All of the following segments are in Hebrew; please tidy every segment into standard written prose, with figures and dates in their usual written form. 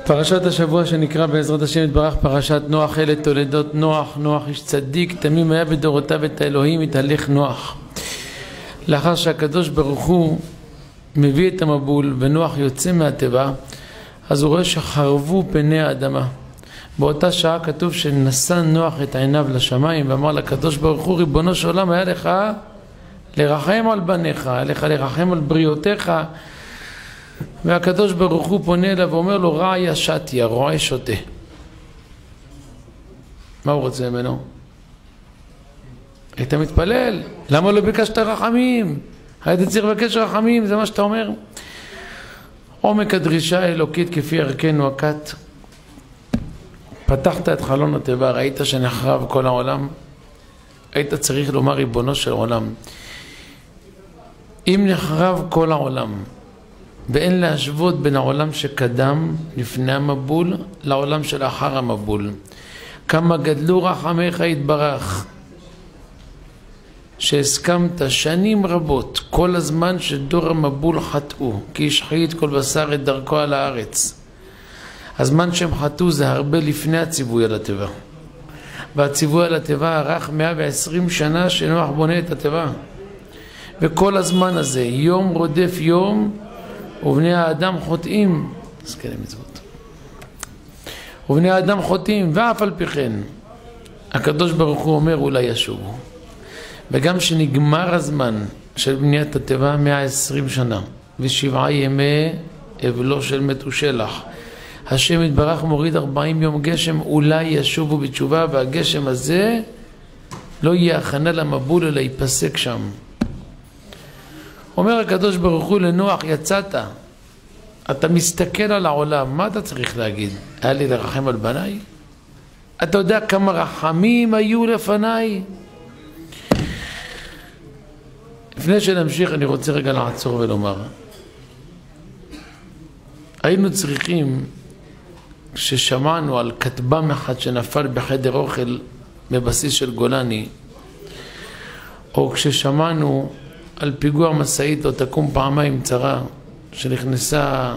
פרשת השבוע שנקרא בעזרת השם יתברך פרשת נוח. אלה תולדות נוח. נוח איש צדיק תמים היה בדורותיו, את האלוהים התהלך נוח. לאחר שהקדוש ברוך הוא מביא את המבול ונוח יוצא מהטבע, אז הוא רואה שחרבו פני האדמה. באותה שעה כתוב שנשא נוח את עיניו לשמיים ואמר לקדוש ברוך הוא, ריבונו של עולם, היה לך לרחם על בניך, היה לך לרחם על בריאותיך. והקדוש ברוך הוא פונה אליו ואומר לו, רעיה שתיה, רועה שותה. מה הוא רוצה ממנו? היית מתפלל, למה לא ביקשת רחמים? היית צריך לבקש רחמים, זה מה שאתה אומר? עומק הדרישה האלוקית כפי ערכנו הכת. פתחת את חלון התיבה, ראית שנחרב כל העולם, היית צריך לומר, ריבונו של עולם, אם נחרב כל העולם ואין להשוות בין העולם שקדם לפני המבול לעולם שלאחר המבול, כמה גדלו רחמך יתברך, שהסכמת שנים רבות כל הזמן שדור המבול חטאו, כי השחית כל בשר את דרכו על הארץ. הזמן שהם חטאו זה הרבה לפני הציווי על הטבע, והציווי על הטבע ארך 120 שנה שנוח בונה את הטבע, וכל הזמן הזה יום רודף יום ובני האדם חוטאים, אז כאלה מצוות, ובני האדם חוטאים, ואף על פי כן הקדוש ברוך הוא אומר אולי ישובו. וגם שנגמר הזמן של בניית הטבע 120 שנה ו7 ימי אבלו של מתושלח, השם יתברך מוריד 40 יום גשם, אולי ישובו בתשובה, והגשם הזה לא יהיה הכנה למבול אלא ייפסק שם. אומר הקדוש ברוך הוא לנוח, יצאת, אתה מסתכל על העולם, מה אתה צריך להגיד? היה לי לרחם על בניי? אתה יודע כמה רחמים היו לפניי? לפני שנמשיך אני רוצה רגע לעצור ולומר, היינו צריכים, כששמענו על כטב"ם אחד שנפל בחדר אוכל בבסיס של גולני, או כששמענו על פיגוע מסעית או תקום פעמיים צרה שנכנסה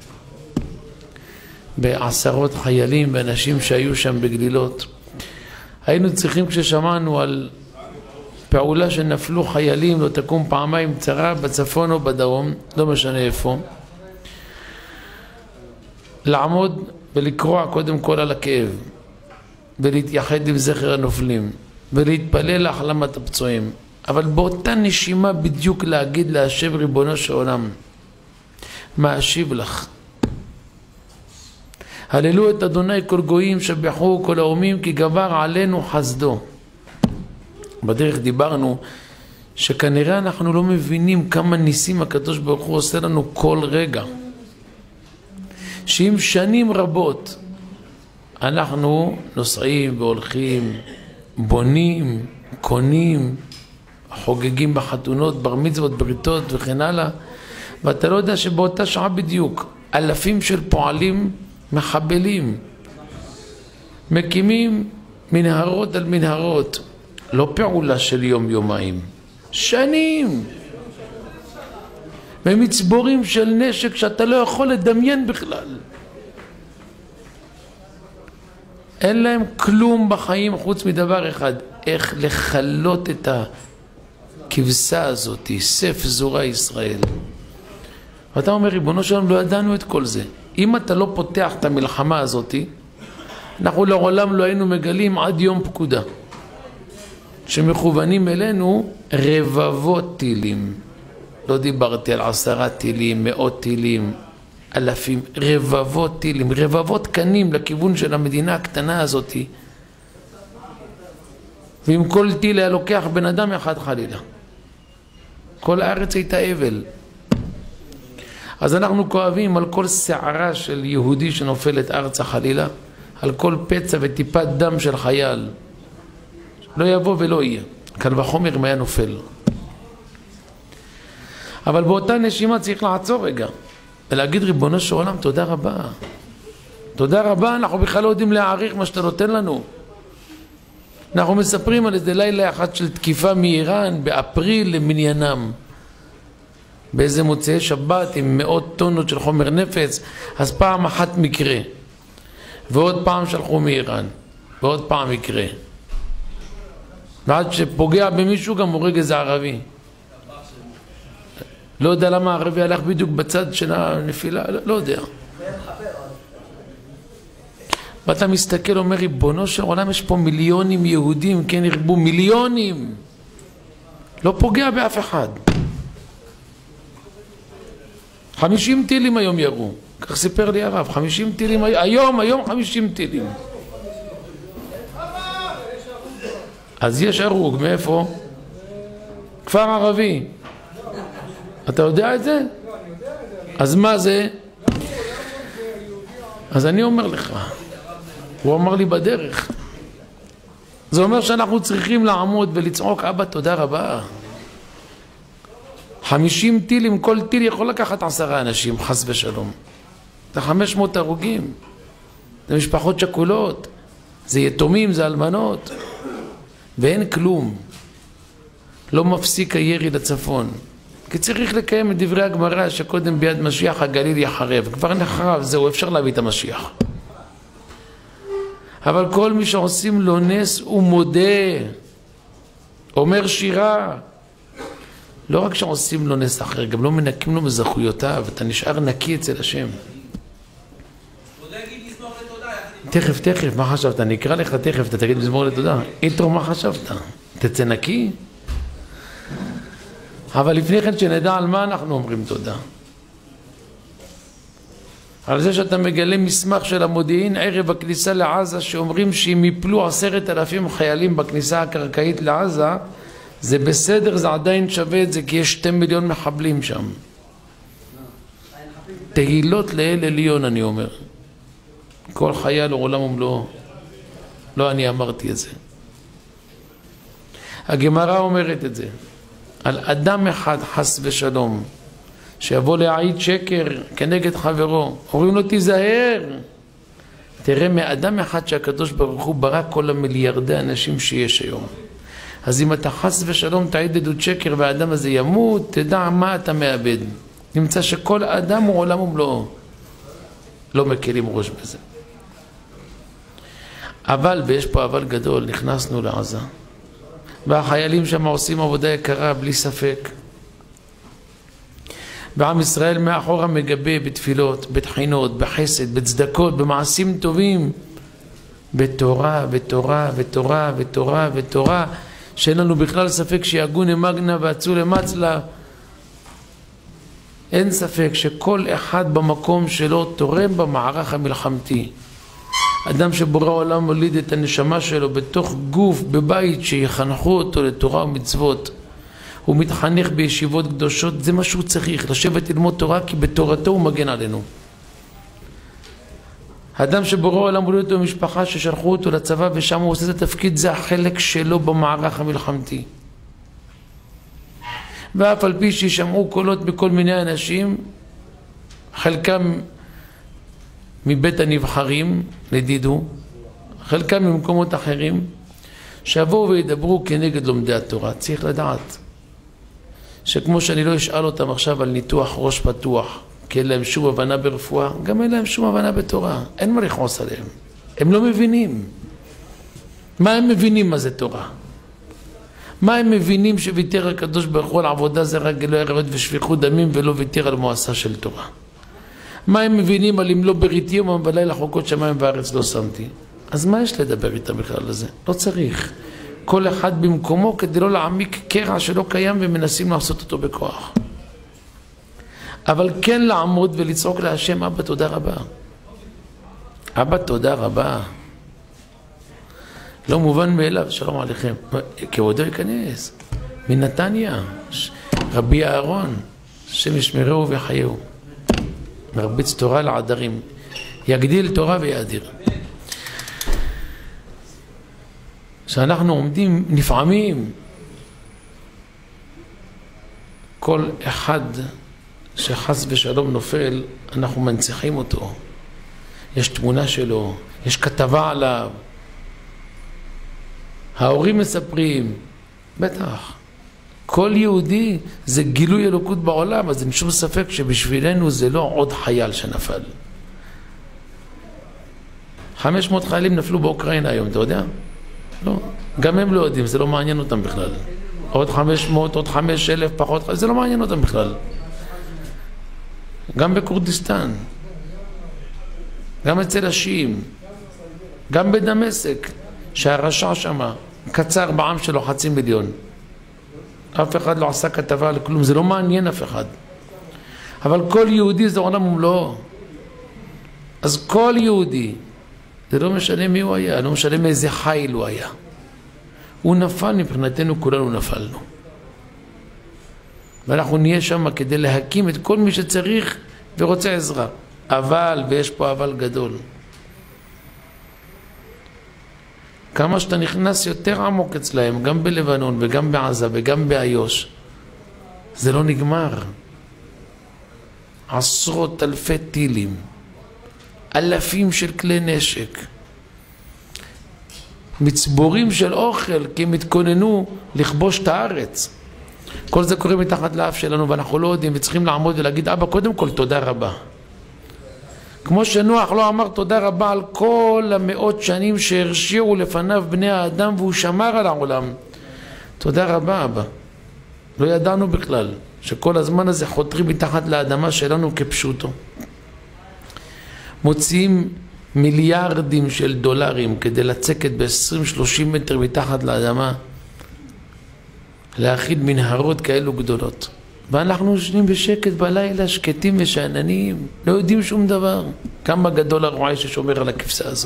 בעשרות חיילים ואנשים שהיו שם בגלילות, היינו צריכים, כששמענו על פעולה שנפלו חיילים לא תקום פעמיים צרה בצפון או בדרום, לא משנה איפה, לעמוד ולקרוע קודם כל על הכאב ולהתייחד עם זכר הנופלים ולהתפלל להחלמת הפצועים, אבל באותה נשימה בדיוק להגיד להשם ריבונו של עולם, מה אשיב לך? הללו את אדוני כל גויים, שבחו כל האומים, כי גבר עלינו חסדו. בדרך דיברנו שכנראה אנחנו לא מבינים כמה ניסים הקדוש ברוך הוא עושה לנו כל רגע, שאם שנים רבות אנחנו נוסעים והולכים, בונים, קונים, חוגגים בחתונות, בר מצוות, בריתות וכן הלאה, ואתה לא יודע שבאותה שעה בדיוק אלפים של פועלים מחבלים מקימים מנהרות על מנהרות, לא פעולה של יום יומיים, שנים, ומצבורים של נשק שאתה לא יכול לדמיין בכלל. אין להם כלום בחיים חוץ מדבר אחד, איך לחלות את הכבשה הזאת, סף זורה ישראל. ואתה אומר, ריבונו שלנו, לא ידענו את כל זה. אם אתה לא פותח את המלחמה הזאת, אנחנו לעולם לא היינו מגלים עד יום פקודה שמכוונים אלינו רבבות טילים. לא דיברתי על 10 טילים, 100 טילים, אלפים, רבבות טילים, רבבות קנים לכיוון של המדינה הקטנה הזאת. ואם כל טיל היה לוקח בן אדם אחד חלילה, כל הארץ הייתה אבל. אז אנחנו כואבים על כל שערה של יהודי שנופלת ארצה חלילה, על כל פצע וטיפת דם של חייל. לא יבוא ולא יהיה, קל וחומר אם היה נופל. אבל באותה נשימה צריך לעצור רגע ולהגיד, ריבונו של עולם, תודה רבה. תודה רבה, אנחנו בכלל לא יודעים להעריך מה שאתה נותן לנו. אנחנו מספרים על איזה לילה אחד של תקיפה מאיראן באפריל למניינם. באיזה מוצאי שבת עם מאות טונות של חומר נפץ, אז פעם אחת מקרה, ועוד פעם שלחו מאיראן, ועוד פעם מקרה. ועד שפוגע במישהו גם הורג איזה ערבי. לא יודע למה הערבי הלך בדיוק בצד של הנפילה, לא יודע. ואתה מסתכל, אומר, ריבונו של עולם, יש פה מיליונים יהודים, כן ירבו מיליונים. לא פוגע באף אחד. 50 טילים היום ירו. כך סיפר לי הרב, 50 טילים היום 50 טילים. אז יש הרוג, מאיפה? כפר ערבי. אתה יודע את זה? אז מה זה? אז אני אומר לך, הוא אמר לי בדרך. זה אומר שאנחנו צריכים לעמוד ולצעוק, אבא תודה רבה. 50 טילים, כל טיל יכול לקחת 10 אנשים, חס ושלום. זה 500 הרוגים. זה משפחות שכולות. זה יתומים, זה אלמנות. ואין כלום. לא מפסיק הירי לצפון. כי צריך לקיים את דברי הגמרא שקודם ביד משיח הגליל יחרב. כבר נחרב, זהו, אפשר להביא את המשיח. אבל כל מי שעושים לו נס הוא מודה, אומר שירה. לא רק שעושים לו נס אחר, גם לא מנקים לו מזכויותיו, אתה נשאר נקי אצל השם. תכף, מה חשבת? אני אקרא לך תכף, אתה תגיד מזמור לתודה. אינטרו, מה חשבת? תצא נקי? אבל לפני כן שנדע על מה אנחנו אומרים תודה. על זה שאתה מגלה מסמך של המודיעין ערב הכניסה לעזה, שאומרים שאם יפלו 10,000 חיילים בכניסה הקרקעית לעזה, זה בסדר, זה עדיין שווה את זה, כי יש 2 מיליון מחבלים שם. תהילות לאל עליון, אני אומר. כל חייל עולם ומלואו. לא אני אמרתי את זה. הגמרא אומרת את זה. על אדם אחד חס ושלום, שיבוא להעיד שקר כנגד חברו, אומרים לו תיזהר. תראה, מאדם אחד שהקדוש ברוך הוא ברא כל המיליארדי אנשים שיש היום. אז אם אתה חס ושלום תעיד עדות שקר והאדם הזה ימות, תדע מה אתה מאבד. נמצא שכל אדם הוא עולם ומלואו. לא מקלים ראש בזה. אבל, ויש פה אבל גדול, נכנסנו לעזה. והחיילים שם עושים עבודה יקרה בלי ספק. בעם ישראל מאחורה מגבה בתפילות, בתחינות, בחסד, בצדקות, במעשים טובים, בתורה, בתורה, בתורה, בתורה, בתורה, שאין לנו בכלל ספק שיגון מגנה ועצו למצלה. אין ספק שכל אחד במקום שלו תורם במערך המלחמתי. אדם שבורא עולם מוליד את הנשמה שלו בתוך גוף, בבית שיחנכו אותו לתורה ומצוות. הוא מתחנך בישיבות קדושות, זה מה שהוא צריך, לשבת ללמוד תורה, כי בתורתו הוא מגן עלינו. האדם שבורא עולם מוליד אותו במשפחה ששלחו אותו לצבא ושם הוא עושה את התפקיד, זה החלק שלו במערך המלחמתי. ואף על פי שישמעו קולות בכל מיני אנשים, חלקם מבית הנבחרים, לדידו, חלקם ממקומות אחרים, שיבואו וידברו כנגד לומדי התורה. צריך לדעת שכמו שאני לא אשאל אותם עכשיו על ניתוח ראש פתוח, כי אין להם שום הבנה ברפואה, גם אין להם שום הבנה בתורה. אין מה לכעוס עליהם. הם לא מבינים. מה הם מבינים מה זה תורה? מה הם מבינים שוויתר הקדוש ברוך הוא על עבודה זה רק גילוי עריות ושפיכות דמים ולא ויתר על מועשה של תורה? מה הם מבינים על אם לא בריתי יום בלילה חוקות שמיים וארץ לא שמתי? אז מה יש לדבר איתם בכלל לזה? לא צריך. כל אחד במקומו כדי לא להעמיק קרע שלא קיים ומנסים לעשות אותו בכוח. אבל כן לעמוד ולצעוק להשם, אבא תודה רבה. אבא תודה רבה. לא מובן מאליו, שלום עליכם. כבודו ייכנס. מנתניה, רבי אהרון, השם ישמרהו ויחייהו. מרביץ תורה לעדרים. יגדיל תורה ויאדיר. שאנחנו עומדים נפעמים. כל אחד שחס ושלום נופל, אנחנו מנציחים אותו. יש תמונה שלו, יש כתבה עליו. ההורים מספרים, בטח. כל יהודי זה גילוי אלוקות בעולם, אז אין שום ספק שבשבילנו זה לא עוד חייל שנפל. 500 חיילים נפלו באוקראינה היום, אתה יודע? לא. גם הם לא יודעים, זה לא מעניין אותם בכלל. עוד 500, עוד 5,000 פחות, זה לא מעניין אותם בכלל. גם בכורדיסטן, גם אצל השיעים, גם בדמשק, שהרשע שמה קצר בעם שלו 500,000. אף אחד לא עשה כתבה על כלום, זה לא מעניין אף אחד. אבל כל יהודי זה עולם ומלואו. אז כל יהודי, זה לא משנה מי הוא היה, לא משנה מאיזה חיל הוא היה. הוא נפל, מבחינתנו כולנו נפלנו. ואנחנו נהיה שם כדי להקים את כל מי שצריך ורוצה עזרה. אבל, ויש פה אבל גדול. כמה שאתה נכנס יותר עמוק אצלהם, גם בלבנון וגם בעזה וגם באיו"ש, זה לא נגמר. עשרות אלפי טילים, אלפים של כלי נשק, מצבורים של אוכל, כי הם התכוננו לכבוש את הארץ. כל זה קורה מתחת לאף שלנו ואנחנו לא יודעים, וצריכים לעמוד ולהגיד, אבא, קודם כל תודה רבה. כמו שנוח לא אמר תודה רבה על כל המאות שנים שהרשיעו לפניו בני האדם והוא שמר על העולם. תודה רבה, אבא. לא ידענו בכלל שכל הזמן הזה חותרים מתחת לאדמה שלנו כפשוטו. מוציאים מיליארדים של דולרים כדי לצקת ב-20-30 מטר מתחת לאדמה, להכיל מנהרות כאלו גדולות. ואנחנו ישנים בשקט בלילה, שקטים ושעננים, לא יודעים שום דבר. כמה גדול הרועי ששומר על הכבשה הזו.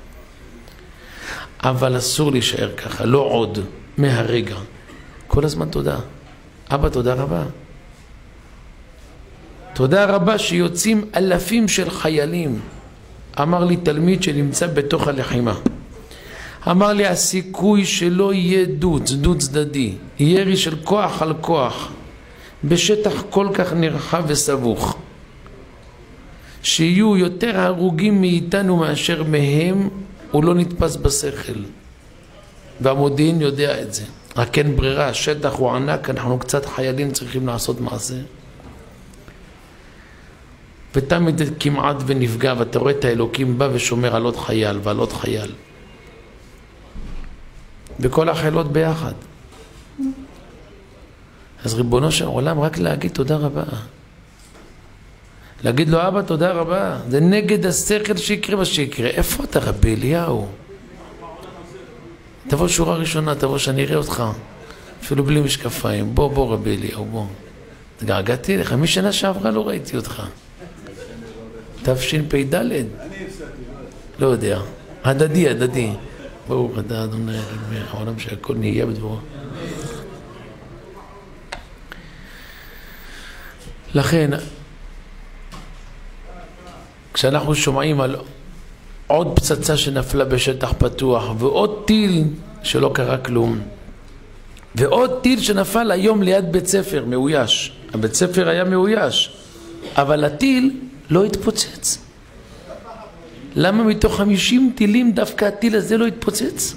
אבל אסור להישאר ככה, לא עוד, מהרגע. כל הזמן תודה. אבא, תודה רבה. תודה רבה שיוצאים אלפים של חיילים. אמר לי תלמיד שנמצא בתוך הלחימה. אמר לי, הסיכוי שלא יהיה דו צדדי, ירי של כוח על כוח, בשטח כל כך נרחב וסבוך, שיהיו יותר הרוגים מאיתנו מאשר מהם, הוא לא נתפס בשכל. והמודיעין יודע את זה. רק אין ברירה, השטח הוא ענק, אנחנו קצת חיילים צריכים לעשות מעשה. ותמיד כמעט ונפגע, ואתה רואה את האלוקים בא ושומר על עוד חייל ועל עוד חייל. וכל החיילות ביחד. אז ריבונו של עולם, רק להגיד תודה רבה. להגיד לו, אבא, תודה רבה. זה נגד השכל שיקרה מה שיקרה. איפה אתה, רבי אליהו? תבוא שורה ראשונה, תבוא שאני אראה אותך. אפילו בלי משקפיים. בוא, רבי אליהו, בוא. געגעתי לך, משנה שעברה לא ראיתי אותך. תשפ"ד. לא יודע. הדדי. ברוך אתה אדוני העולם שהכל נהיה בדברו. לכן, כשאנחנו שומעים על עוד פצצה שנפלה בשטח פתוח, ועוד טיל שלא קרה כלום, ועוד טיל שנפל היום ליד בית ספר מאויש. הבית ספר היה מאויש, אבל הטיל לא התפוצץ. למה מתוך 50 טילים דווקא הטיל הזה לא התפוצץ?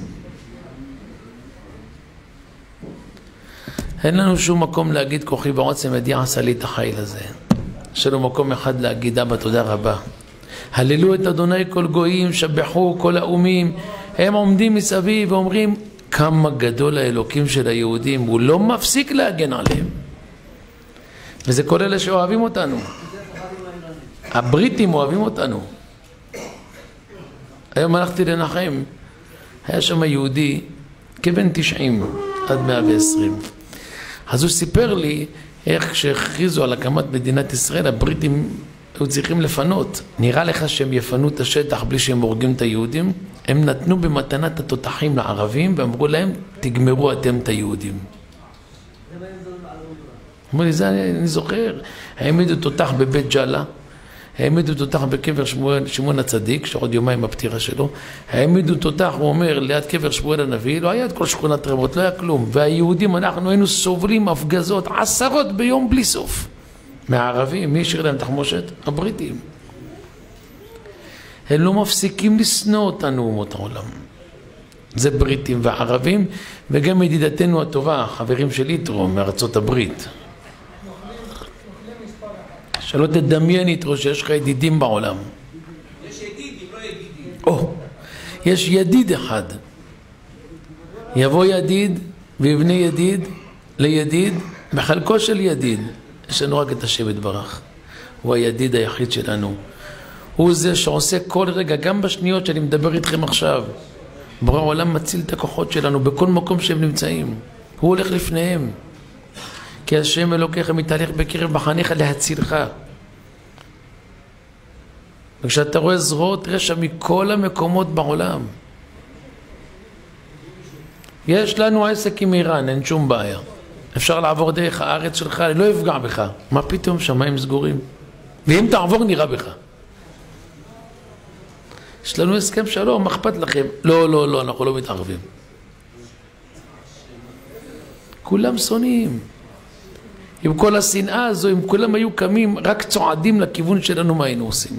אין לנו שום מקום להגיד כוחי ועוצם ידי עשה לי את החיל הזה. יש לנו מקום אחד להגיד, אבא, תודה רבה. הללו את אדוני כל גויים, שבחו כל האומים. הם עומדים מסביב ואומרים, כמה גדול האלוקים של היהודים, הוא לא מפסיק להגן עליהם. וזה כל אלה שאוהבים אותנו. הבריטים אוהבים אותנו. היום הלכתי לנחם, היה שם יהודי כבן 90 עד 120. אז הוא סיפר לי איך שהכריזו על הקמת מדינת ישראל, הבריטים היו צריכים לפנות. נראה לך שהם יפנו את השטח בלי שהם הורגים את היהודים? הם נתנו במתנת התותחים לערבים ואמרו להם, תגמרו אתם את היהודים. אמרו לי, זה אני זוכר. העמידו תותח בבית ג'אלה, העמידו תותח בקבר שמואל הצדיק, שעוד יומיים הפטירה שלו, העמידו תותח, הוא אומר, ליד קבר שמואל הנביא, לא היה את כל שכונת רמות, לא היה כלום. והיהודים, אנחנו היינו סובלים הפגזות, עשרות ביום בלי סוף. מהערבים, מי השאיר להם תחמושת? הבריטים. הם לא מפסיקים לשנוא אותנו אומות העולם. זה בריטים וערבים, וגם ידידתנו הטובה, חברים של יתרו מארצות הברית. שלא תדמיין יתרו שיש לך ידידים בעולם. יש ידידים, לא ידידים. יש ידיד אחד. יבוא ידיד ויבנה ידיד לידיד, בחלקו של ידיד. יש לנו רק את השם יתברך. הוא הידיד היחיד שלנו. הוא זה שעושה כל רגע, גם בשניות שאני מדבר איתכם עכשיו. בורא העולם מציל את הכוחות שלנו בכל מקום שהם נמצאים. הוא הולך לפניהם. כי השם אלוקיך מתהלך בקרב מחניך להצילך. וכשאתה רואה זרועות רשע מכל המקומות בעולם. יש לנו עסק עם איראן, אין שום בעיה. אפשר לעבור דרך הארץ שלך, אני לא אפגע בך. מה פתאום? שמיים סגורים. ואם תעבור נראה בך. יש לנו הסכם שלום, מה אכפת לכם? לא, אנחנו לא מתערבים. כולם שונאים. עם כל השנאה הזו, אם כולם היו קמים, רק צועדים לכיוון שלנו, מה היינו עושים?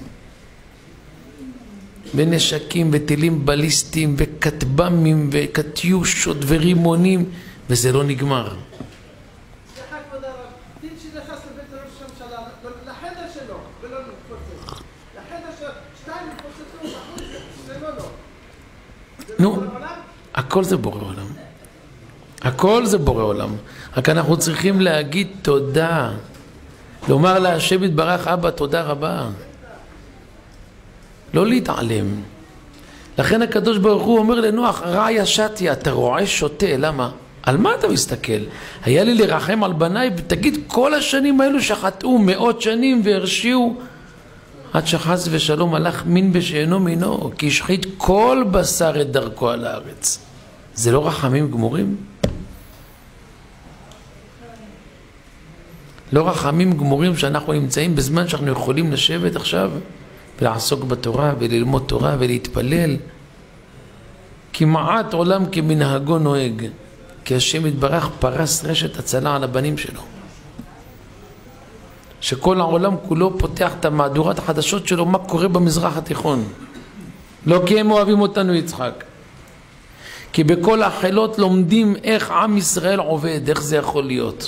ונשקים וטילים בליסטיים וכטב"מים וקטיושות ורימונים, וזה לא נגמר. סליחה כבוד הרב, טיל שנכנס לבית ראש הממשלה, לחדר שלו, ולא מתפוצץ. לחדר שלו, 2 מתפוצצו, זה לא. נו, הכל זה בורא עולם. הכל זה בורא עולם. רק אנחנו צריכים להגיד תודה. לומר להשם יתברך, אבא, תודה רבה. לא להתעלם. לכן הקדוש ברוך הוא אומר לנוח, רע ישעתי, אתה רועה שוטה, למה? על מה אתה מסתכל? היה לי לרחם על בניי, תגיד כל השנים האלו שחטאו 100 שנים והרשיעו, עד שחס ושלום הלך מין בשאינו מינו, כי השחית כל בשר את דרכו על הארץ. זה לא רחמים גמורים? לא רחמים גמורים שאנחנו נמצאים בזמן שאנחנו יכולים לשבת עכשיו ולעסוק בתורה וללמוד תורה ולהתפלל. כמעט עולם כמנהגו נוהג, כי השם יתברך פרס רשת הצלה על הבנים שלו. שכל העולם כולו פותח את המהדורת החדשות שלו, מה קורה במזרח התיכון. לא כי הם אוהבים אותנו יצחק. כי בכל החילות לומדים איך עם ישראל עובד, איך זה יכול להיות.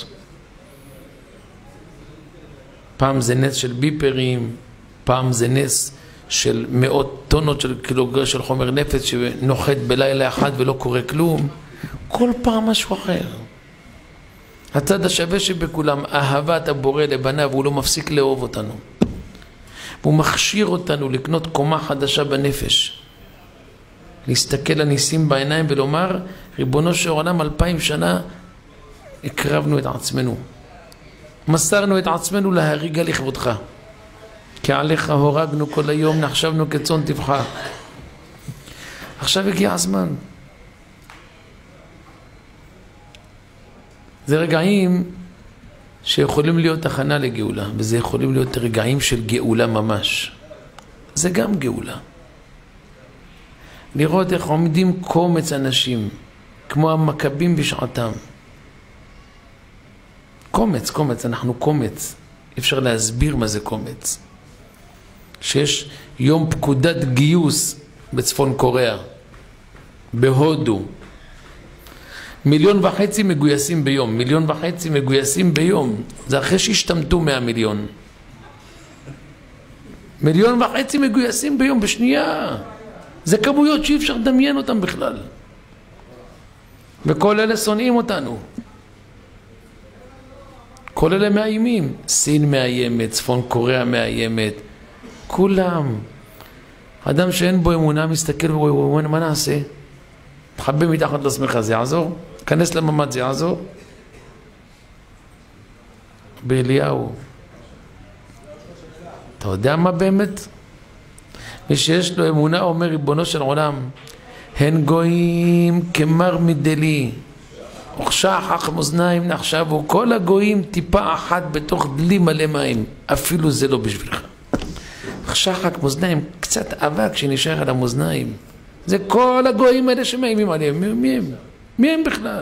פעם זה נס של ביפרים, פעם זה נס של 100 טונות של קילוגרם של חומר נפץ שנוחת בלילה אחד ולא קורה כלום. כל פעם משהו אחר. הצד השווה שבכולם, אהבת הבורא לבניו, הוא לא מפסיק לאהוב אותנו. הוא מכשיר אותנו לקנות קומה חדשה בנפש. להסתכל לניסים בעיניים ולומר, ריבונו של עולם 2000 שנה הקרבנו את עצמנו. מסרנו את עצמנו להריגה לכבודך. כי עליך הורגנו כל היום, נחשבנו כצאן טבחה. עכשיו הגיע הזמן. זה רגעים שיכולים להיות הכנה לגאולה, וזה יכולים להיות רגעים של גאולה ממש. זה גם גאולה. לראות איך עומדים קומץ אנשים, כמו המכבים בשעתם. קומץ, אנחנו קומץ. אפשר להסביר מה זה קומץ. שיש יום פקודת גיוס בצפון קוריאה, בהודו. 1.5 מיליון מגויסים ביום, 1.5 מיליון מגויסים ביום. זה אחרי שהשתמטו 100 מיליון. 1.5 מיליון מגויסים ביום בשנייה. זה כמויות שאי אפשר לדמיין אותם בכלל. וכל אלה שונאים אותנו. כל אלה מאיימים. סין מאיימת, צפון קוריאה מאיימת. כולם. אדם שאין בו אמונה מסתכל ואומר, מה נעשה? תחבא מתחת לשמחה, זה יעזור? כנס לממד, זה יעזור? באליהו. אתה יודע מה באמת? מי שיש לו אמונה אומר, ריבונו של עולם, הן גויים כמר מדלי, וכשחך מאזניים נחשבו, כל הגויים טיפה אחת בתוך דלי מלא מים, אפילו זה לא בשבילך. שחק מאזניים, קצת אבק שנשאר על המאזניים. זה כל הגויים האלה שמאיימים עליהם. מי הם בכלל?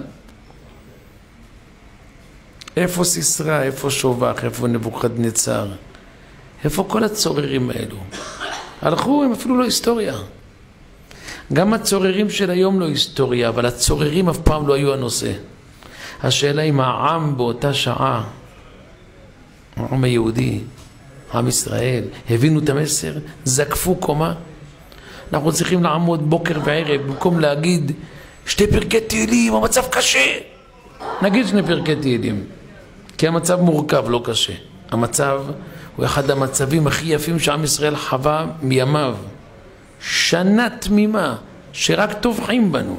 איפה סיסרא, איפה שובח, איפה נבוכדנצר? איפה כל הצוררים האלו? הלכו, הם אפילו לא היסטוריה. גם הצוררים של היום לא היסטוריה, אבל הצוררים אף פעם לא היו הנושא. השאלה אם העם באותה שעה, העם היהודי, עם ישראל, הבינו את המסר, זקפו קומה. אנחנו צריכים לעמוד בוקר וערב, במקום להגיד 2 פרקי תהילים, המצב קשה. נגיד 2 פרקי תהילים, כי המצב מורכב, לא קשה. המצב הוא אחד המצבים הכי יפים שעם ישראל חווה מימיו. שנה תמימה, שרק טובחים בנו.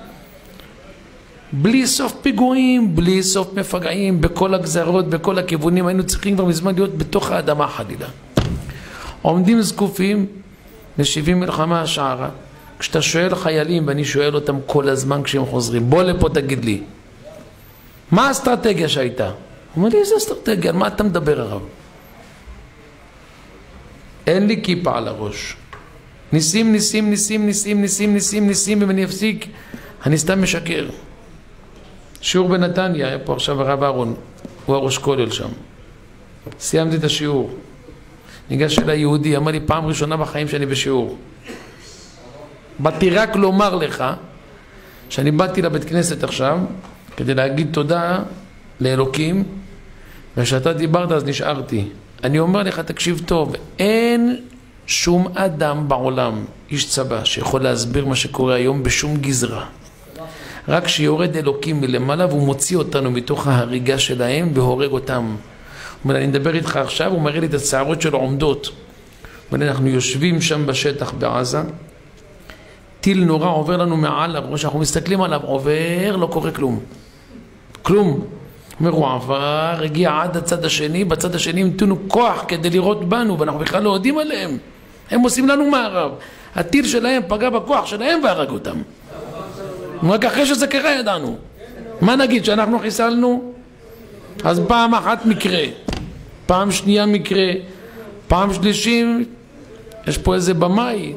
בלי סוף פיגועים, בלי סוף מפגעים, בכל הגזרות, בכל הכיוונים, היינו צריכים כבר מזמן להיות בתוך האדמה חלילה. עומדים זקופים, משיבים מלחמה השערה. כשאתה שואל חיילים, ואני שואל אותם כל הזמן כשהם חוזרים, בוא לפה תגיד לי, מה האסטרטגיה שהייתה? הוא אומר לי, איזה אסטרטגיה? על מה אתה מדבר הרב? אין לי כיפה על הראש. ניסים, ניסים, ניסים, ניסים, ניסים, ניסים, ניסים, אם אני אפסיק, אני סתם משקר. שיעור בנתניה, היה פה עכשיו הרב אהרון, הוא הראש כולל שם. סיימתי את השיעור. ניגש אליי יהודי, אמר לי פעם ראשונה בחיים שאני בשיעור. באתי רק לומר לך, שאני באתי לבית כנסת עכשיו, כדי להגיד תודה לאלוקים, ושאתה דיברת אז נשארתי. אני אומר לך, תקשיב טוב, אין שום אדם בעולם, איש צבא, שיכול להסביר מה שקורה היום בשום גזרה. רק שיורד אלוקים מלמעלה והוא מוציא אותנו מתוך ההריגה שלהם והורג אותם. הוא אומר, אני מדבר איתך עכשיו, הוא מראה לי את הצערות שלו עומדות. הוא אומר, אנחנו יושבים שם בשטח בעזה, טיל נורא עובר לנו מעל הראש, אנחנו מסתכלים עליו, עובר, לא קורה כלום. כלום. הוא אומר, הוא עבר, הגיע עד הצד השני, בצד השני המתינו כוח כדי לראות בנו, ואנחנו בכלל לא יודעים עליהם. הם עושים לנו מערב. הטיל שלהם פגע בכוח שלהם והרג אותם. רק אחרי שזה קרה ידענו. מה נגיד, שאנחנו חיסלנו? אז פעם אחת מקרה, פעם שנייה מקרה, פעם שלישית, יש פה איזה במאי.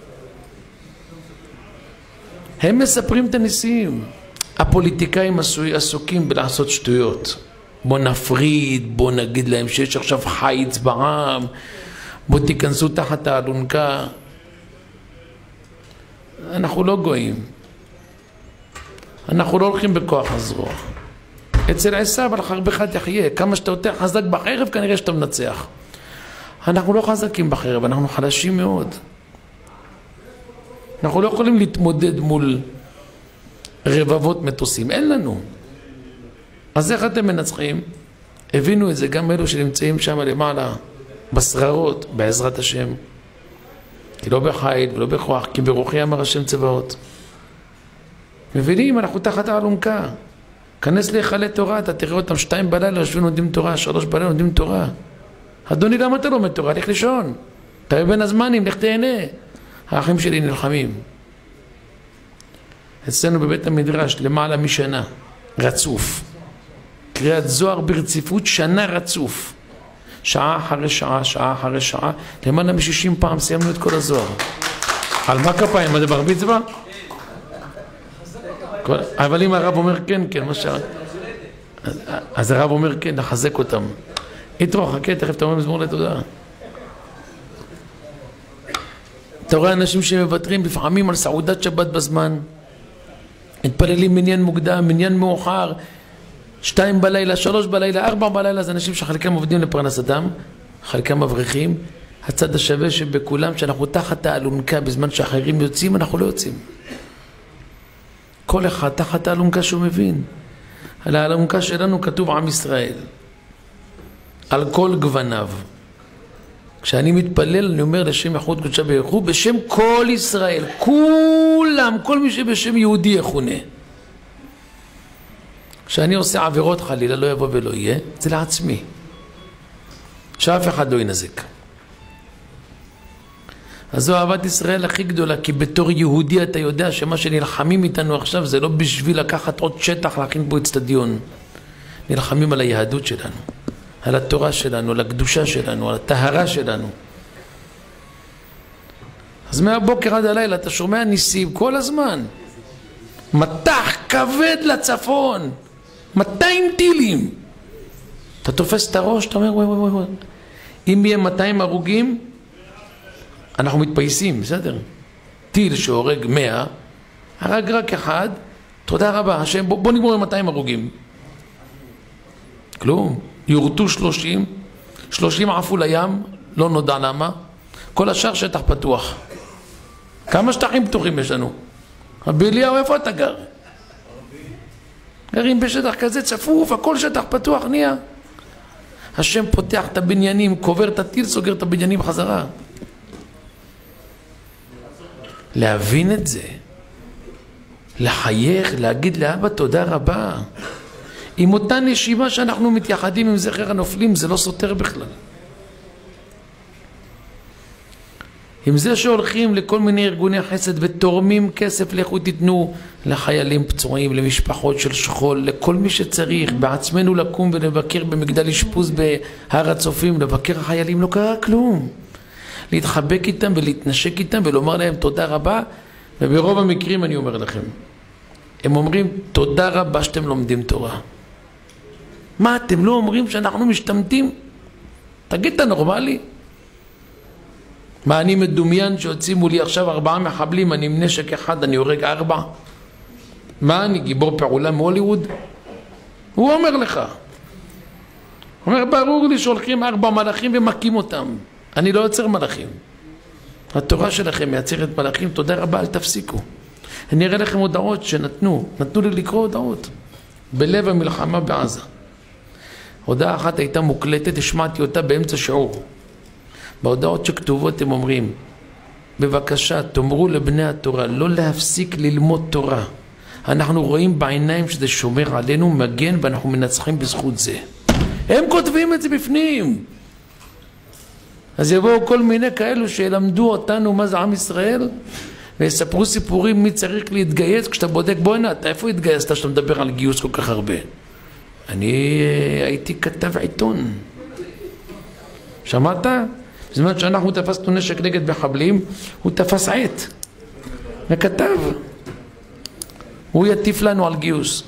הם מספרים את הניסים. הפוליטיקאים עסוקים בלעשות שטויות. בוא נפריד, בוא נגיד להם שיש עכשיו חיץ בעם, בוא תיכנסו תחת האלונקה. אנחנו לא גויים. אנחנו לא הולכים בכוח הזרוע. אצל עשיו על חרבך תחיה. כמה שאתה יותר חזק בחרב, כנראה שאתה מנצח. אנחנו לא חזקים בחרב, אנחנו חלשים מאוד. אנחנו לא יכולים להתמודד מול רבבות מטוסים. אין לנו. אז איך אתם מנצחים? הבינו את זה גם אלו שנמצאים שם למעלה, בשררות, בעזרת השם. כי לא בחיל ולא בכוח, כי ברוחי אמר השם צבאות. מבינים, אנחנו תחת האלונקה. כנס להיכלי תורה, אתה תראה אותם 2 בלילה, יושבים לומדים תורה, 3 בלילה לומדים תורה. אדוני, למה אתה לומד תורה? לך לישון. אתה בין הזמנים, לך תהנה. האחים שלי נלחמים. אצלנו בבית המדרש, למעלה משנה, רצוף. קריאת זוהר ברציפות, שנה רצוף. שעה אחרי שעה, שעה אחרי שעה, למעלה מ-60 פעם סיימנו את כל הזוהר. על מה כפיים? מה זה בר מצווה? אבל אם הרב אומר כן, כן, מה שעה. אז הרב אומר כן, לחזק אותם. יתרו, חכה, תכף אתה אומר מזמור לתודה. אתה רואה אנשים שמוותרים לפעמים על סעודת שבת בזמן. מתפללים מניין מוקדם, מניין מאוחר, 2 בלילה, 3 בלילה, 4 בלילה, זה אנשים שחלקם עובדים לפרנסתם, חלקם מבריחים. הצד השווה שבכולם, שאנחנו תחת האלונקה, בזמן שאחרים יוצאים, אנחנו לא יוצאים. כל אחד תחת האלונקה שהוא מבין. על האלונקה שלנו כתוב עם ישראל. על כל גווניו. כשאני מתפלל, אני אומר לשם יחוד קודשה ברכו, בשם כל ישראל, כולם, כל מי שבשם יהודי יכונה. כשאני עושה עבירות חלילה, לא יבוא ולא יהיה, זה לעצמי. שאף אחד לא ינזק. אז זו אהבת ישראל הכי גדולה, כי בתור יהודי אתה יודע שמה שנלחמים איתנו עכשיו זה לא בשביל לקחת עוד שטח להכין פה אצטדיון. נלחמים על היהדות שלנו, על התורה שלנו, על הקדושה שלנו, על הטהרה שלנו. אז מהבוקר עד הלילה אתה שומע ניסים כל הזמן. מטח כבד לצפון, 200 טילים. אתה תופס את הראש, אתה אומר וואי וואי וואי. אם יהיה 200 הרוגים, אנחנו מתפייסים, בסדר? טיל שהורג 100, הרג רק אחד, תודה רבה, השם, בוא נגמור עם 200 הרוגים. כלום, יורטו 30, 30 עפו לים, לא נודע למה, כל השאר שטח פתוח. כמה שטחים פתוחים יש לנו? רבי אליהו, איפה אתה גר? גרים בשטח כזה צפוף, הכל שטח פתוח נהיה. השם פותח את הבניינים, קובר את הטיל, סוגר את הבניינים חזרה. להבין את זה, לחייך, להגיד לאבא תודה רבה. עם אותה נשימה שאנחנו מתייחדים עם זכר הנופלים, זה לא סותר בכלל. עם זה שהולכים לכל מיני ארגוני חסד ותורמים כסף, לכו תיתנו לחיילים פצועים, למשפחות של שכול, לכל מי שצריך, בעצמנו לקום ולבקר במגדל אשפוז בהר הצופים, לבקר החיילים, לא קרה כלום. להתחבק איתם ולהתנשק איתם ולומר להם תודה רבה, וברוב המקרים אני אומר לכם, הם אומרים תודה רבה שאתם לומדים תורה. מה, אתם לא אומרים שאנחנו משתמטים? תגיד, אתה נורמלי? מה, אני מדומיין שיוצאים מולי עכשיו 4 מחבלים, אני עם נשק אחד, אני הורג 4? מה, אני גיבור פעולה מהוליווד? הוא אומר לך. הוא אומר, ברור לי שהולכים 4 מלאכים ומקים אותם. אני לא יוצר מלאכים. התורה שלכם מייצרת מלאכים, תודה רבה, אל תפסיקו. אני אראה לכם הודעות שנתנו לי לקרוא הודעות. בלב המלחמה בעזה. הודעה אחת הייתה מוקלטת, השמעתי אותה באמצע שיעור. בהודעות שכתובות הם אומרים, בבקשה, תאמרו לבני התורה, לא להפסיק ללמוד תורה. אנחנו רואים בעיניים שזה שומר עלינו, מגן, ואנחנו מנצחים בזכות זה. הם כותבים את זה בפנים. אז יבואו כל מיני כאלו שילמדו אותנו מה זה עם ישראל, ויספרו סיפורים מי צריך להתגייס. כשאתה בודק, בוא הנה, אתה איפה התגייסת שאתה מדבר על גיוס כל כך הרבה? אני הייתי כתב עיתון. שמעת? בזמן שאנחנו תפסנו נשק נגד מחבלים, הוא תפס עט וכתב. הוא יטיף לנו על גיוס.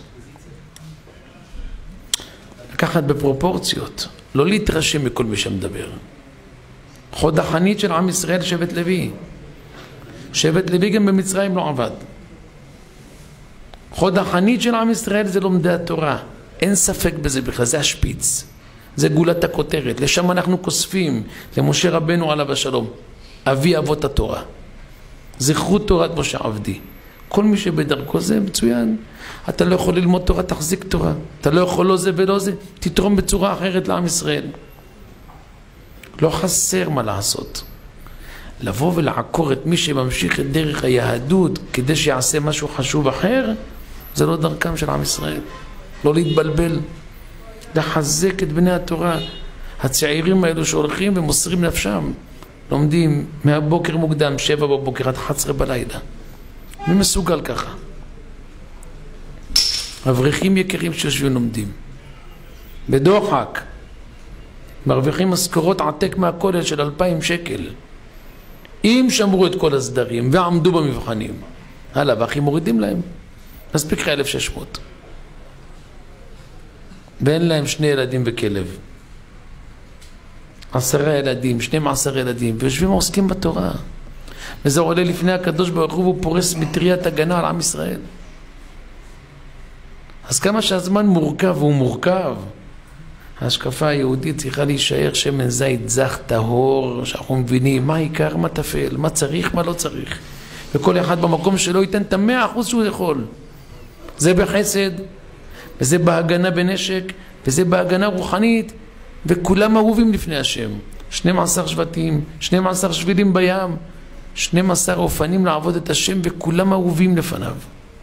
לקחת בפרופורציות, לא להתרשם מכל מי שמדבר. חוד החנית של עם ישראל, שבט לוי. שבט לוי גם במצרים לא עבד. חוד החנית של עם ישראל זה לומדי התורה. אין ספק בזה בכלל, זה השפיץ. זה גולת הכותרת, לשם אנחנו כוספים, למשה רבנו עליו השלום, אבי אבות התורה. זכרו תורת משה עבדי. כל מי שבדרכו זה מצוין. אתה לא יכול ללמוד תורה, תחזיק תורה. אתה לא יכול לא זה ולא זה, תתרום בצורה אחרת לעם ישראל. לא חסר מה לעשות. לבוא ולעקור את מי שממשיך את דרך היהדות כדי שיעשה משהו חשוב אחר, זה לא דרכם של עם ישראל. לא להתבלבל. לחזק את בני התורה, הצעירים האלו שהולכים ומוסרים נפשם, לומדים מהבוקר מוקדם, 7 בבוקר עד 11 בלילה. מי מסוגל ככה? אברכים יקרים שיושבים לומדים. בדוחק, מרוויחים משכורות עתק מהכולל של 2,000 שקל. אם שמרו את כל הסדרים ועמדו במבחנים, הלאה, ואחים מורידים להם. מספיק לך 1,600. ואין להם 2 ילדים וכלב. 10 ילדים, 12 ילדים, ויושבים ועוסקים בתורה. וזה עולה לפני הקדוש ברוך הוא, והוא פורס מטריית הגנה על עם ישראל. אז כמה שהזמן מורכב, והוא מורכב, ההשקפה היהודית צריכה להישאר שמן זית זך טהור, שאנחנו מבינים מה העיקר, מה תפל, מה צריך, מה לא צריך. וכל אחד במקום שלו ייתן את 100% שהוא יכול. זה בחסד, וזה בהגנה בנשק, וזה בהגנה רוחנית, וכולם אהובים לפני השם. 12 שבטים, 12 שבילים בים, 12 אופנים לעבוד את השם, וכולם אהובים לפניו.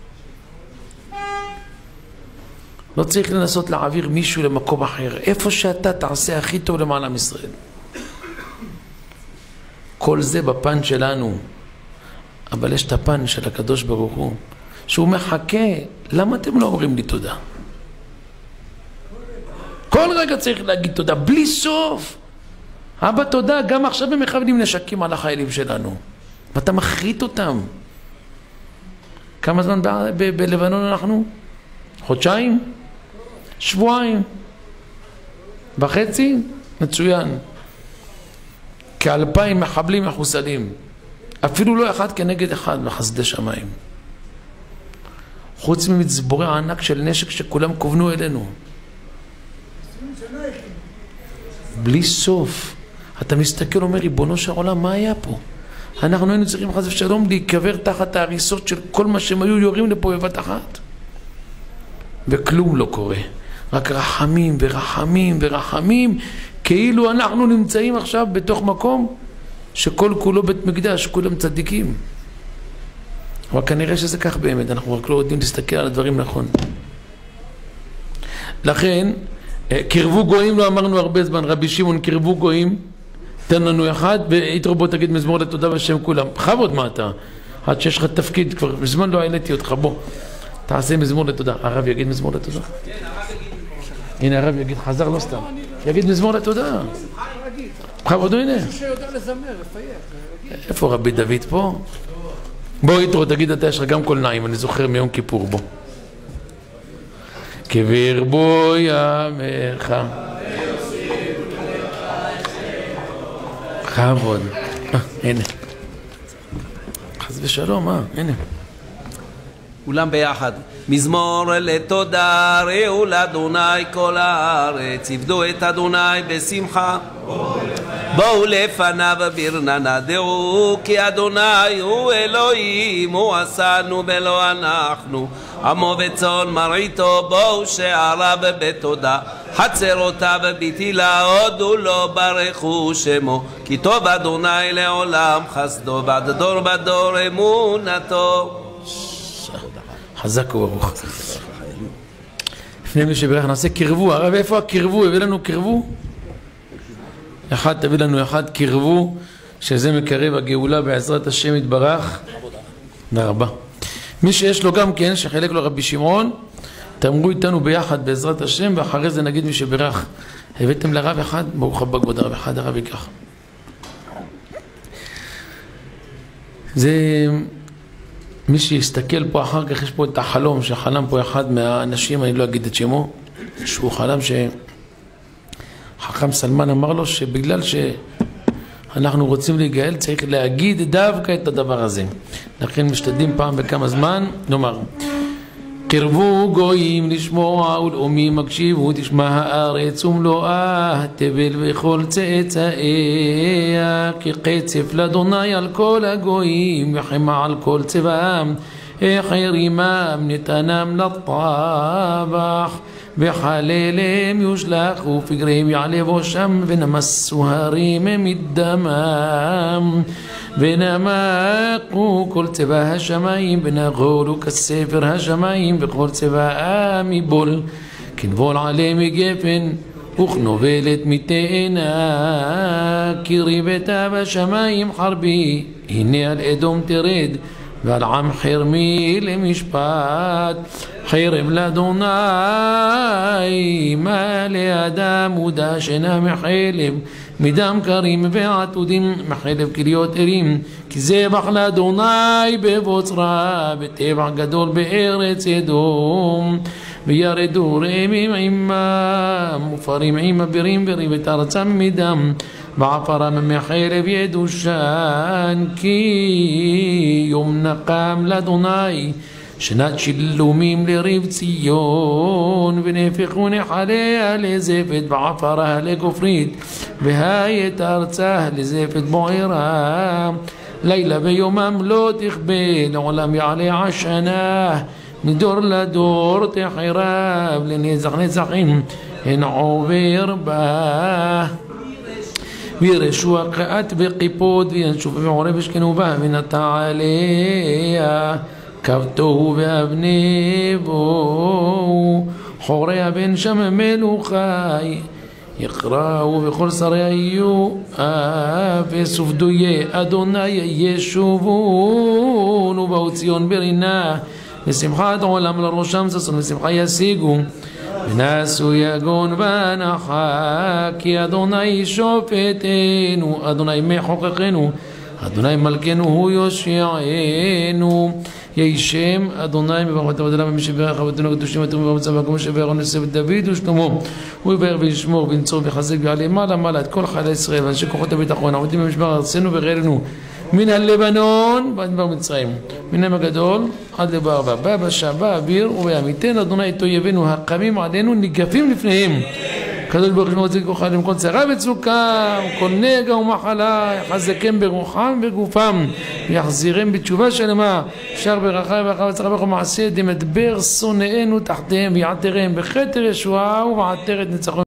לא צריך לנסות להעביר מישהו למקום אחר. איפה שאתה תעשה הכי טוב למען עם ישראל. כל זה בפן שלנו. אבל יש את הפן של הקדוש ברוך הוא, שהוא מחכה. למה אתם לא אומרים לי תודה? כל רגע צריך להגיד תודה, בלי סוף. אבא תודה, גם עכשיו הם מכוונים נשקים על החיילים שלנו. ואתה מחריט אותם. כמה זמן בלבנון אנחנו? חודשיים? שבועיים? וחצי? מצוין. כ2,000 מחבלים מחוסלים. אפילו לא אחד כנגד אחד בחסדי שמיים. חוץ ממצבורי הענק של נשק שכולם כוונו אלינו. בלי סוף. אתה מסתכל אומר, ריבונו של עולם, מה היה פה? אנחנו היינו צריכים חס ושלום להיקבר תחת ההריסות של כל מה שהם היו יורים לפה בבת אחת. וכלום לא קורה. רק רחמים ורחמים ורחמים, כאילו אנחנו נמצאים עכשיו בתוך מקום שכל כולו בית מקדש, כולם צדיקים. אבל כנראה שזה כך באמת, אנחנו רק לא יודעים להסתכל על הדברים נכון. לכן, קרבו גויים לא אמרנו הרבה זמן, רבי שמעון קרבו גויים, תן לנו אחד, ויתרו בוא תגיד מזמור לתודה בשם כולם. חבוד מה אתה? עד שיש לך תפקיד, כבר בזמן לא העליתי אותך, בוא. תעשה מזמור לתודה. הרב יגיד מזמור לתודה? כן, הרב יגיד. הנה הרב יגיד, חזר לא סתם. יגיד מזמור לתודה. חבודו הנה. מישהו שיודע לזמר, לפייק. איפה רבי דוד פה? בוא יתרו, תגיד אתה יש לך גם קול נעים, אני זוכר מיום כיפור, בוא. כביר בו ימך. חבוד. הנה. חס ושלום, הנה. כולם ביחד. מזמור לתודה, ראו לאדוני כל הארץ, עבדו את אדוני בשמחה. בואו לפניו ברננה, דעו כי אדוני הוא אלוהים, הוא עשנו ולא אנחנו. עמו וצאן מרעיתו, בואו שעריו בתודה, חצרותיו בתהילה, הודו לו ברכו שמו, כי טוב אדוני לעולם חסדו, ועד דור בדור אמונתו. חזק וברוך. לפני מי שברך נעשה קרבו. הרב איפה הקרבו? הביא לנו קרבו? אחד תביא לנו אחד קרבו, שזה מקרב הגאולה בעזרת השם יתברך. תודה רבה. מי שיש לו גם כן, שחילק לו רבי שמעון, תאמרו איתנו ביחד בעזרת השם, ואחרי זה נגיד מי שברך. הבאתם לרב אחד? ברוך הבא כבוד הרב אחד, הרב ייקח. זה... מי שיסתכל פה אחר כך, יש פה את החלום שחלם פה אחד מהאנשים, אני לא אגיד את שמו, שהוא חלם שחכם סלמן אמר לו שבגלל שאנחנו רוצים להיגאל צריך להגיד דווקא את הדבר הזה. לכן משתדלים פעם בכמה זמן, נאמר קרבו גויים לשמוע ולאומים הקשיבו תשמע הארץ ומלואה תבל וכל צאצאיה כי קצף לאדוני על כל הגויים וחמה על כל צבאם חרימם נתנם לטבח וחללם יושלח ופגריהם יעלבו שם ונמסו הרים מדמם ונמקו כל צבא השמיים ונגולו כספר השמיים וכל צבא מבול כנבול עלי מגפן וכנובלת מתאנה כי ריבתה בשמיים חרבי הנה על אדום תרד ועל עם חרמי למשפט חרב לאדוני מה לאדם מודה שינה מחלב מדם קרים ועתודים מחלב כליות ערים כי זבח לאדוני בבוצרה בטבע גדול בארץ אדום וירדו רמים עמם מופרים עם אבירים וריבת ארצם מדם ועפרם מחלב ידושן כי יום נקם לאדוני שנת שלומים לריב ציון ונהפכו נחליה לזפת ועפרה לגופרית והיית ארצה לזפת בוערה לילה ויומם לא תכבה לעולם יעלה עשנה מדור לדור תחרב לנצח נצחים הן עובר בה וירשו הקעת וקיפוד וינשוף ועורב ישכנו בה ונטע עליה כבתו ואבנבו חוריה בן שם מלוכי יקראו וכל שרי היו וסופדויה אדוני ישובון ובאו ציון ברינה לשמחת עולם לראשם ששון ושמחה ישיגו ונעשו יגון ונחה כי אדוני שופטנו אדוני מחוקקנו אדוני מלכנו הוא יושיענו יהי שם אדוני מברכת עבודה במי שברך אבותינו הקדושים הטובים והמצב והקום שברך ונשא דוד ושלמה הוא יברך וישמור וינצור ויחזק ויעלה מעלה מעלה את כל חיילי ישראל ואנשי כוחות הביטחון העומדים במשמר ארצנו ורעינו מן הלבנון ועד מדבר מצרים, מן הים הגדול עד לבערבה, ביבשה, באוויר ובים. ייתן אדוני את אויבינו הקמים עלינו ניגפים לפניהם. הקדוש ברוך הוא מוציא כוחה למקום צרה וצוקם, כל נגע ומחלה, יחזקם ברוחם וגופם, ויחזירם בתשובה שלמה, שר ברכה וברכה וצרה ברכה מעשה, דמדבר שונאינו תחתיהם, ויעטרם בכתר ישועה ובעטרת ניצחון.